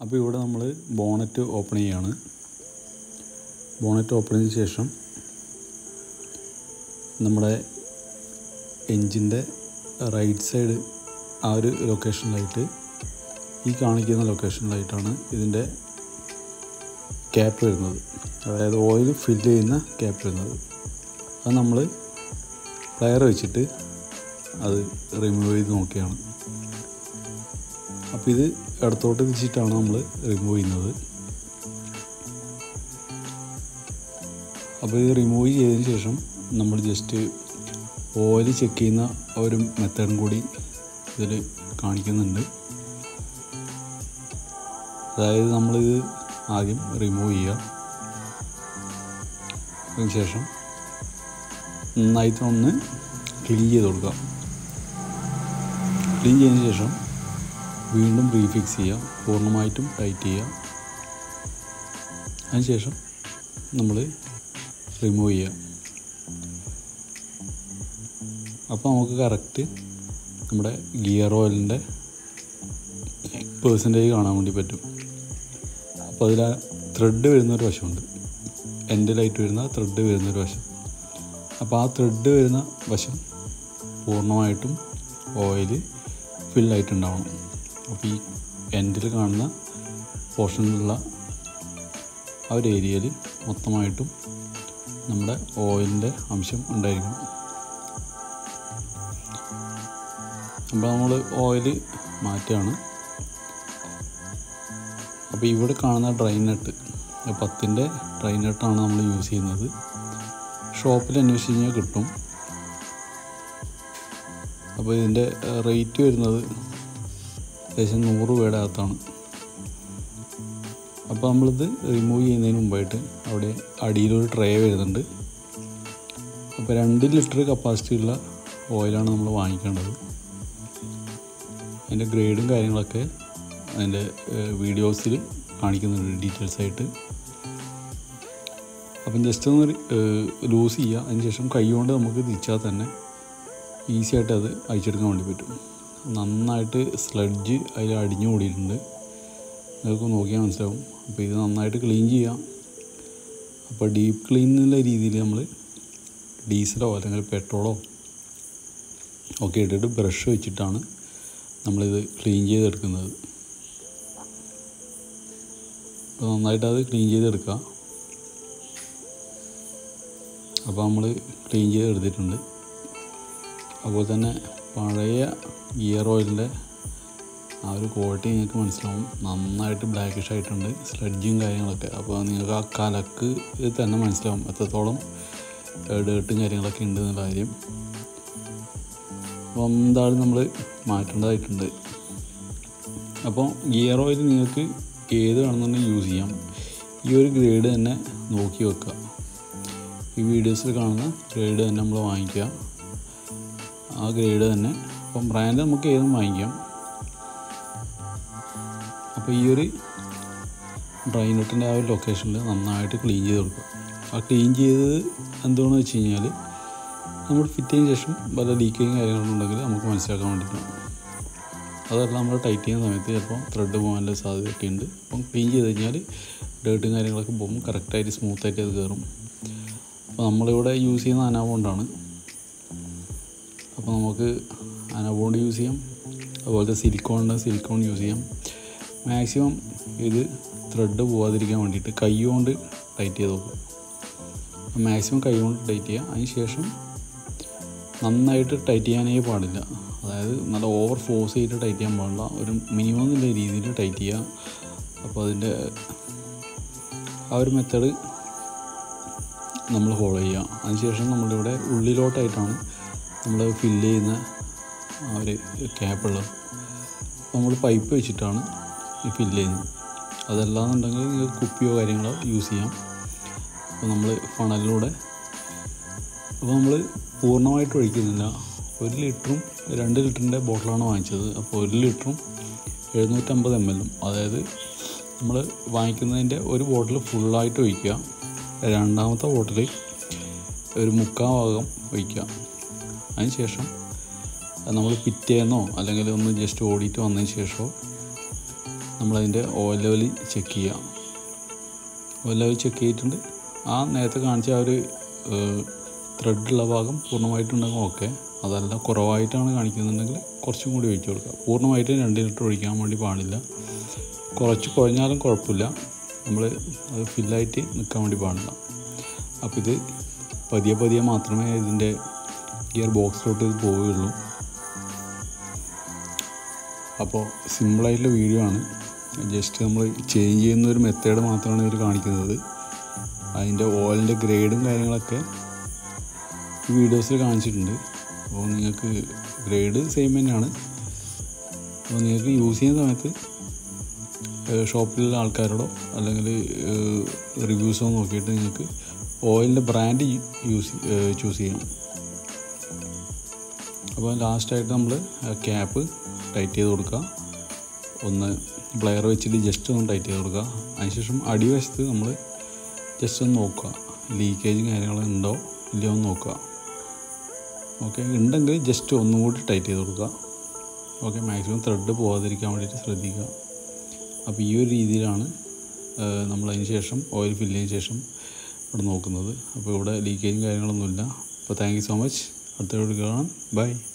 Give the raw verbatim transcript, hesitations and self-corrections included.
അപ്പോൾ ഇവിടെ നമ്മൾ ബോണറ്റ് ഓപ്പൺ ചെയ്യാണ്. ബോണറ്റ് ഓപ്പൺ ചെയ്തതിന് ശേഷം നമ്മുടെ എൻജിൻ്റെ റൈറ്റ് സൈഡ് ആ ഒരു ലൊക്കേഷനിലായിട്ട്, ഈ കാണിക്കുന്ന ലൊക്കേഷനിലായിട്ടാണ് ഇതിൻ്റെ ക്യാപ്പ് വരുന്നത്, അതായത് ഓയിൽ ഫില്ല് ചെയ്യുന്ന ക്യാപ്പ് വരുന്നത്. അത് നമ്മൾ പ്ലെയർ വെച്ചിട്ട് അത് റിമൂവ് ചെയ്ത് നോക്കിയാണ്. അപ്പോൾ ഇത് ഇടത്തോട്ട് തിരിച്ചിട്ടാണ് നമ്മൾ റിമൂവ് ചെയ്യുന്നത്. അപ്പോൾ ഇത് റിമൂവ് ചെയ്തതിന് ശേഷം നമ്മൾ ജസ്റ്റ് ഓയിൽ ചെക്ക് ചെയ്യുന്ന ഒരു മെത്തേഡും കൂടി ഇതിൽ കാണിക്കുന്നുണ്ട്. അതായത് നമ്മളിത് ആദ്യം റിമൂവ് ചെയ്യുക, അതിന് ശേഷം നന്നായിട്ട് ഒന്ന് ക്ലീൻ ചെയ്ത് കൊടുക്കുക. ക്ലീൻ ചെയ്തതിന് ശേഷം വീണ്ടും റീഫിക്സ് ചെയ്യുക, പൂർണ്ണമായിട്ടും ടൈറ്റ് ചെയ്യുക. അതിനുശേഷം നമ്മൾ റിമൂവ് ചെയ്യുക. അപ്പോൾ നമുക്ക് കറക്റ്റ് നമ്മുടെ ഗിയർ ഓയിലിൻ്റെ പേഴ്സൻറ്റേജ് കാണാൻ വേണ്ടി പറ്റും. അപ്പോൾ അതിൽ ത്രെഡ് വരുന്നൊരു വശമുണ്ട്, എൻഡിലായിട്ട് വരുന്ന ത്രെഡ് വരുന്നൊരു വശം. അപ്പോൾ ആ ത്രെഡ് വരുന്ന വശം പൂർണ്ണമായിട്ടും ഓയിൽ ഫില്ലായിട്ടുണ്ടാവണം. അപ്പോൾ ഈ എൻഡിൽ കാണുന്ന പോർഷനിലുള്ള ആ ഒരു ഏരിയയിൽ മൊത്തമായിട്ടും നമ്മുടെ ഓയിലിൻ്റെ അംശം ഉണ്ടായിരിക്കണം. അപ്പോൾ നമ്മൾ ഓയിൽ മാറ്റുകയാണ്. അപ്പോൾ ഇവിടെ കാണുന്ന ഡ്രൈ നട്ട്, പത്തിൻ്റെ ഡ്രൈ നട്ടാണ് നമ്മൾ യൂസ് ചെയ്യുന്നത്. ഷോപ്പിൽ അന്വേഷിച്ച് കഴിഞ്ഞാൽ കിട്ടും. അപ്പോൾ ഇതിൻ്റെ റേറ്റ് വരുന്നത് ഏകദേശം നൂറ് രൂപയുടെ അകത്താണ്. അപ്പോൾ നമ്മളിത് റിമൂവ് ചെയ്യുന്നതിന് മുമ്പായിട്ട് അവിടെ അടിയിലൊരു ട്രേ വരുന്നുണ്ട്. അപ്പോൾ രണ്ട് ലിറ്റർ കപ്പാസിറ്റി ഉള്ള ഓയിലാണ് നമ്മൾ വാങ്ങിക്കേണ്ടത്. അതിൻ്റെ ഗ്രേഡും കാര്യങ്ങളൊക്കെ അതിൻ്റെ വീഡിയോസിൽ കാണിക്കുന്നുണ്ട് ഡീറ്റെയിൽസ് ആയിട്ട്. അപ്പം ജസ്റ്റ് ഒന്ന് ലൂസ് ചെയ്യുക. അതിന് ശേഷം കൈ കൊണ്ട് നമുക്ക് തിരിച്ചാൽ തന്നെ ഈസി ആയിട്ട് അത് അഴിച്ചെടുക്കാൻ വേണ്ടി പറ്റും. നന്നായിട്ട് സ്ലഡ്ജ് അതിൽ അടിഞ്ഞു കൂടിയിട്ടുണ്ട്, നിങ്ങൾക്ക് നോക്കിയാൽ മനസ്സിലാവും. അപ്പോൾ ഇത് നന്നായിട്ട് ക്ലീൻ ചെയ്യാം. അപ്പോൾ ഡീപ്പ് ക്ലീൻ എന്നുള്ള രീതിയിൽ നമ്മൾ ഡീസലോ അല്ലെങ്കിൽ പെട്രോളോ ഒക്കെ ഇട്ടിട്ട് ബ്രഷ് വെച്ചിട്ടാണ് നമ്മളിത് ക്ലീൻ ചെയ്തെടുക്കുന്നത്. അപ്പോൾ നന്നായിട്ട് അത് ക്ലീൻ ചെയ്തെടുക്കുക. അപ്പോൾ നമ്മൾ ക്ലീൻ ചെയ്തെടുത്തിട്ടുണ്ട്. അതുപോലെ തന്നെ പഴയ ഗിയർ ഓയിലിൻ്റെ ആ ഒരു ക്വാളിറ്റി നിങ്ങൾക്ക് മനസ്സിലാവും. നന്നായിട്ട് ബ്ലാക്കിഷ് ആയിട്ടുണ്ട്, സ്ലഡ്ജും കാര്യങ്ങളൊക്കെ. അപ്പോൾ നിങ്ങൾക്ക് ആ കലക്ക് തന്നെ മനസ്സിലാവും എത്രത്തോളം ഡേർട്ടും കാര്യങ്ങളൊക്കെ ഉണ്ട് എന്നുള്ള കാര്യം. അപ്പോൾ എന്തായാലും നമ്മൾ മാറ്റേണ്ടതായിട്ടുണ്ട്. അപ്പോൾ ഗിയർ ഓയിൽ നിങ്ങൾക്ക് ഏത് വേണമെന്നുണ്ടെങ്കിൽ യൂസ് ചെയ്യാം. ഈ ഒരു ഗ്രേഡ് തന്നെ നോക്കി വെക്കുക. ഈ വീഡിയോസിൽ കാണുന്ന ഗ്രേഡ് തന്നെ നമ്മൾ വാങ്ങിക്കുക. ആ ഗ്രേഡ് തന്നെ, അപ്പം ബ്രാൻഡ് നമുക്ക് ഏതും വാങ്ങിക്കാം. അപ്പോൾ ഈ ഒരു ഡ്രൈ നട്ടിൻ്റെ ആ ഒരു ലൊക്കേഷനിൽ നന്നായിട്ട് ക്ലീൻ ചെയ്ത് കൊടുക്കുക. ആ ക്ലീൻ ചെയ്തത് എന്തുകൊണ്ടെന്ന് വെച്ച് കഴിഞ്ഞാൽ നമ്മൾ ഫിറ്റ് ചെയ്തതിന് ശേഷം വല്ല ലീക്കേജും കാര്യങ്ങളുണ്ടെങ്കിൽ നമുക്ക് മനസ്സിലാക്കാൻ വേണ്ടിയിട്ടാണ്. അതല്ല നമ്മൾ ടൈറ്റ് ചെയ്യുന്ന സമയത്ത് ചിലപ്പോൾ ത്രെഡ് പോകാനുള്ള സാധ്യതയൊക്കെ ഉണ്ട്. അപ്പം ക്ലീൻ ചെയ്ത് കഴിഞ്ഞാൽ ഡേർട്ടും കാര്യങ്ങളൊക്കെ പോകും, കറക്റ്റായിട്ട് സ്മൂത്തായിട്ട് അത് കയറും. അപ്പോൾ നമ്മളിവിടെ യൂസ് ചെയ്യുന്ന അനാബോണ്ടാണ്. അപ്പോൾ നമുക്ക് അനാബോണ്ട് യൂസ് ചെയ്യാം. അതുപോലത്തെ സിലിക്കോൺ സിലിക്കോൺ യൂസ് ചെയ്യാം. മാക്സിമം ഇത് ത്രെഡ് പോകാതിരിക്കാൻ വേണ്ടിയിട്ട് കൈ കൊണ്ട് ടൈറ്റ് ചെയ്ത് നോക്കുക. മാക്സിമം കൈ കൊണ്ട് ടൈറ്റ് ചെയ്യുക. അതിന് ശേഷം നന്നായിട്ട് ടൈറ്റ് ചെയ്യാനേ പാടില്ല. അതായത് നല്ല ഓവർ ഫോഴ്സ് ചെയ്തിട്ട് ടൈറ്റ് ചെയ്യാൻ പാടില്ല. ഒരു മിനിമം എന്നുള്ള രീതിയിൽ ടൈറ്റ് ചെയ്യുക. അപ്പോൾ അതിൻ്റെ ആ ഒരു മെത്തേഡ് നമ്മൾ ഫോളോ ചെയ്യുക. അതിനുശേഷം നമ്മളിവിടെ ഉള്ളിലോട്ടായിട്ടാണ് നമ്മൾ ഫില്ല് ചെയ്യുന്ന ആ ഒരു ക്യാപ്പുള്ളത്. അപ്പോൾ നമ്മൾ പൈപ്പ് വെച്ചിട്ടാണ് ഈ ഫില്ല് ചെയ്യുന്നത്. അതല്ലാന്നുണ്ടെങ്കിൽ നിങ്ങൾക്ക് കുപ്പിയോ കാര്യങ്ങളോ യൂസ് ചെയ്യാം. അപ്പോൾ നമ്മൾ ഫണലിലൂടെ, അപ്പോൾ നമ്മൾ പൂർണ്ണമായിട്ട് ഒഴിക്കുന്നില്ല. ഒരു ലിറ്ററും രണ്ട് ലിറ്ററിൻ്റെ ബോട്ടിലാണ് വാങ്ങിച്ചത്. അപ്പോൾ ഒരു ലിറ്ററും എഴുന്നൂറ്റമ്പത് എം എല്ലും, അതായത് നമ്മൾ വാങ്ങിക്കുന്നതിൻ്റെ ഒരു ബോട്ടിൽ ഫുള്ളായിട്ട് ഒഴിക്കുക. രണ്ടാമത്തെ ബോട്ടിൽ ഒരു മുക്കാൽ ഭാഗം ഒഴിക്കുക. അതിന് ശേഷം നമ്മൾ പിറ്റേന്നോ അല്ലെങ്കിൽ ഒന്ന് ജസ്റ്റ് ഓടിയിട്ട് വന്നതിന് ശേഷമോ നമ്മളതിൻ്റെ ഓയിൽ ലെവൽ ചെക്ക് ചെയ്യാം. ഓയിൽ ലെവൽ ചെക്ക് ചെയ്തിട്ടുണ്ട്. ആ നേരത്തെ കാണിച്ച ആ ഒരു ത്രെഡുള്ള ഭാഗം പൂർണ്ണമായിട്ടുണ്ടെങ്കിൽ ഓക്കെ. അതല്ല കുറവായിട്ടാണ് കാണിക്കുന്നുണ്ടെങ്കിൽ കുറച്ചും കൂടി ഒഴിച്ച് കൊടുക്കുക. പൂർണ്ണമായിട്ട് രണ്ട് ലിറ്റർ ഒഴിക്കാൻ വേണ്ടി പാടില്ല. കുറച്ച് കുഴഞ്ഞാലും കുഴപ്പമില്ല, നമ്മൾ അത് ഫില്ലായിട്ട് നിൽക്കാൻ വേണ്ടി പാടില്ല. അപ്പോൾ ഇത് പതിയെ പതിയെ മാത്രമേ ഇതിൻ്റെ ഗിയർ ബോക്സിലോട്ട് ഇത് പോവുകയുള്ളൂ. അപ്പോൾ സിമ്പിളായിട്ടുള്ള വീഡിയോ ആണ്. ജസ്റ്റ് നമ്മൾ ചേഞ്ച് ചെയ്യുന്ന ഒരു മെത്തേഡ് മാത്രമാണ് ഇവർ കാണിക്കുന്നത്. അതിൻ്റെ ഓയിലിൻ്റെ ഗ്രേഡും കാര്യങ്ങളൊക്കെ ഈ വീഡിയോസിൽ കാണിച്ചിട്ടുണ്ട്. അപ്പോൾ നിങ്ങൾക്ക് ഗ്രേഡ് സെയിം തന്നെയാണ്. അപ്പോൾ നിങ്ങൾക്ക് യൂസ് ചെയ്യുന്ന സമയത്ത് ഷോപ്പിലുള്ള ആൾക്കാരോടോ അല്ലെങ്കിൽ റിവ്യൂസോ നോക്കിയിട്ട് നിങ്ങൾക്ക് ഓയിലിൻ്റെ ബ്രാൻഡ് യൂസ് ചൂസ് ചെയ്യാം. അപ്പോൾ ലാസ്റ്റായിട്ട് നമ്മൾ ക്യാപ്പ് ടൈറ്റ് ചെയ്ത് കൊടുക്കുക. ഒന്ന് പ്ലെയർ വെച്ചിട്ട് ജസ്റ്റ് ഒന്ന് ടൈറ്റ് ചെയ്ത് കൊടുക്കുക. അതിനുശേഷം അടിവശത്ത് നമ്മൾ ജസ്റ്റ് ഒന്ന് നോക്കുക, ലീക്കേജും കാര്യങ്ങളും ഉണ്ടോ ഇല്ലയോ എന്ന് നോക്കുക. ഓക്കെ, ഉണ്ടെങ്കിൽ ജസ്റ്റ് ഒന്നും കൂടി ടൈറ്റ് ചെയ്ത് കൊടുക്കുക. ഓക്കെ, മാക്സിമം ത്രെഡ് പോകാതിരിക്കാൻ വേണ്ടിയിട്ട് ശ്രദ്ധിക്കുക. അപ്പോൾ ഈ ഒരു രീതിയിലാണ് നമ്മളതിന് ശേഷം ഓയിൽ ഫില്ല് ചെയ്തതിന് ശേഷം ഇവിടെ നോക്കുന്നത്. അപ്പോൾ ഇവിടെ ലീക്കേജും കാര്യങ്ങളൊന്നുമില്ല. അപ്പോൾ താങ്ക് യു സോ മച്ച്. അടുത്ത വീഡിയോ കാണാം. ബൈ.